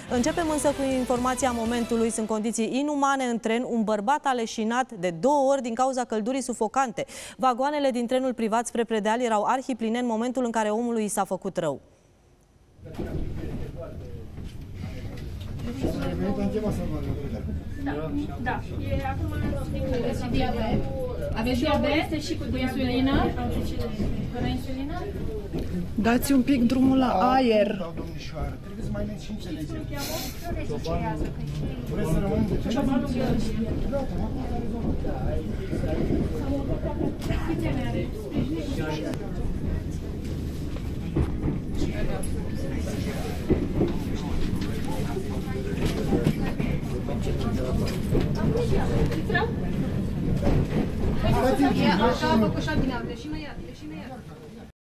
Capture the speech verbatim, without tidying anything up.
Începem însă cu informația momentului. Sunt condiții inumane în tren. Un bărbat a leșinat de două ori din cauza căldurii sufocante. Vagoanele din trenul privat spre Predeal erau arhipline în momentul în care omului i s-a făcut rău. Da, da. E acum aveți diabet. Aveți diabet și cu insulină? Fără insulină? Dați un pic drumul la aer. Trebuie să mai ne și înțelegeți. Vreți să rămânem de ce? Așa a făcut și bine, am leșină iar, leșină